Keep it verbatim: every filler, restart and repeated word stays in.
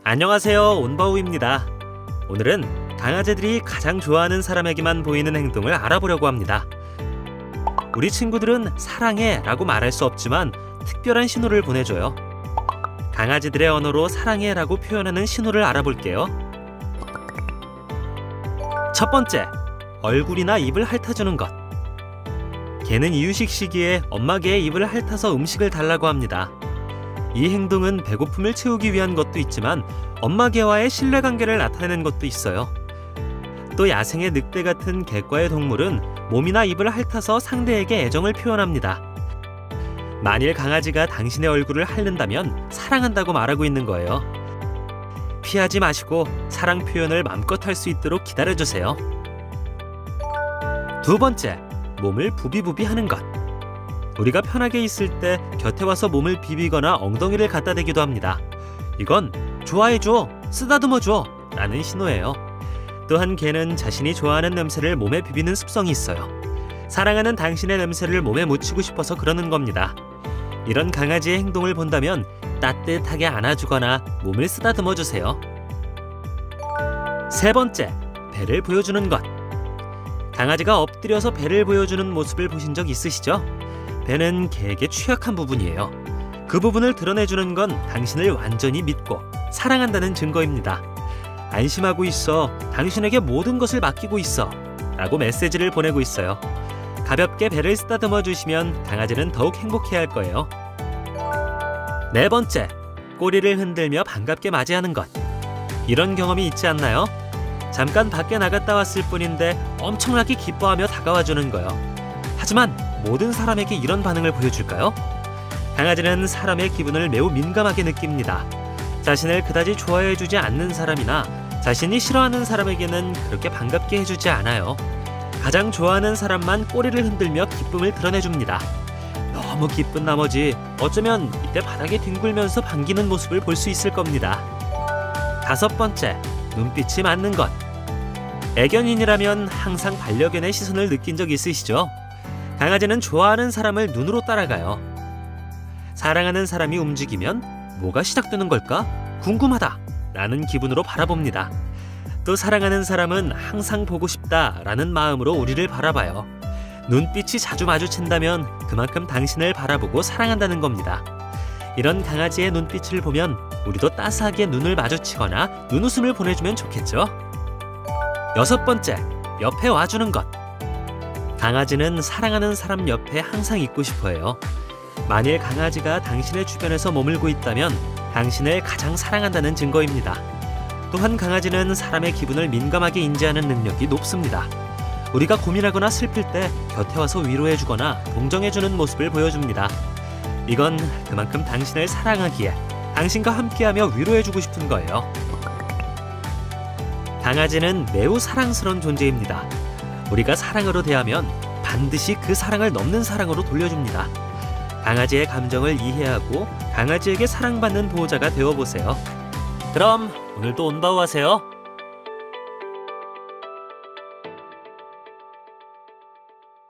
안녕하세요, 온바우입니다. 오늘은 강아지들이 가장 좋아하는 사람에게만 보이는 행동을 알아보려고 합니다. 우리 친구들은 사랑해 라고 말할 수 없지만 특별한 신호를 보내줘요. 강아지들의 언어로 사랑해 라고 표현하는 신호를 알아볼게요. 첫 번째, 얼굴이나 입을 핥아주는 것. 개는 이유식 시기에 엄마 개의 입을 핥아서 음식을 달라고 합니다. 이 행동은 배고픔을 채우기 위한 것도 있지만 엄마 개와의 신뢰관계를 나타내는 것도 있어요. 또 야생의 늑대 같은 개과의 동물은 몸이나 입을 핥아서 상대에게 애정을 표현합니다. 만일 강아지가 당신의 얼굴을 핥는다면 사랑한다고 말하고 있는 거예요. 피하지 마시고 사랑 표현을 맘껏 할 수 있도록 기다려주세요. 두 번째, 몸을 부비부비 하는 것. 우리가 편하게 있을 때 곁에 와서 몸을 비비거나 엉덩이를 갖다 대기도 합니다. 이건 좋아해줘, 쓰다듬어줘 라는 신호예요. 또한 개는 자신이 좋아하는 냄새를 몸에 비비는 습성이 있어요. 사랑하는 당신의 냄새를 몸에 묻히고 싶어서 그러는 겁니다. 이런 강아지의 행동을 본다면 따뜻하게 안아주거나 몸을 쓰다듬어 주세요. 세 번째, 배를 보여주는 것. 강아지가 엎드려서 배를 보여주는 모습을 보신 적 있으시죠? 배는 개에게 취약한 부분이에요. 그 부분을 드러내주는 건 당신을 완전히 믿고 사랑한다는 증거입니다. 안심하고 있어, 당신에게 모든 것을 맡기고 있어 라고 메시지를 보내고 있어요. 가볍게 배를 쓰다듬어 주시면 강아지는 더욱 행복해할 거예요. 네 번째, 꼬리를 흔들며 반갑게 맞이하는 것. 이런 경험이 있지 않나요? 잠깐 밖에 나갔다 왔을 뿐인데 엄청나게 기뻐하며 다가와 주는 거요. 하지만 모든 사람에게 이런 반응을 보여줄까요? 강아지는 사람의 기분을 매우 민감하게 느낍니다. 자신을 그다지 좋아해주지 않는 사람이나 자신이 싫어하는 사람에게는 그렇게 반갑게 해주지 않아요. 가장 좋아하는 사람만 꼬리를 흔들며 기쁨을 드러내줍니다. 너무 기쁜 나머지 어쩌면 이때 바닥에 뒹굴면서 반기는 모습을 볼 수 있을 겁니다. 다섯 번째, 눈빛이 맞는 것. 애견인이라면 항상 반려견의 시선을 느낀 적 있으시죠? 강아지는 좋아하는 사람을 눈으로 따라가요. 사랑하는 사람이 움직이면 뭐가 시작되는 걸까? 궁금하다 라는 기분으로 바라봅니다. 또 사랑하는 사람은 항상 보고 싶다 라는 마음으로 우리를 바라봐요. 눈빛이 자주 마주친다면 그만큼 당신을 바라보고 사랑한다는 겁니다. 이런 강아지의 눈빛을 보면 우리도 따스하게 눈을 마주치거나 눈웃음을 보내주면 좋겠죠? 여섯 번째, 옆에 와주는 것. 강아지는 사랑하는 사람 옆에 항상 있고 싶어해요. 만일 강아지가 당신의 주변에서 머물고 있다면 당신을 가장 사랑한다는 증거입니다. 또한 강아지는 사람의 기분을 민감하게 인지하는 능력이 높습니다. 우리가 고민하거나 슬플 때 곁에 와서 위로해주거나 동정해주는 모습을 보여줍니다. 이건 그만큼 당신을 사랑하기에 당신과 함께하며 위로해주고 싶은 거예요. 강아지는 매우 사랑스러운 존재입니다. 우리가 사랑으로 대하면 반드시 그 사랑을 넘는 사랑으로 돌려줍니다. 강아지의 감정을 이해하고 강아지에게 사랑받는 보호자가 되어보세요. 그럼 오늘도 온바우 하세요.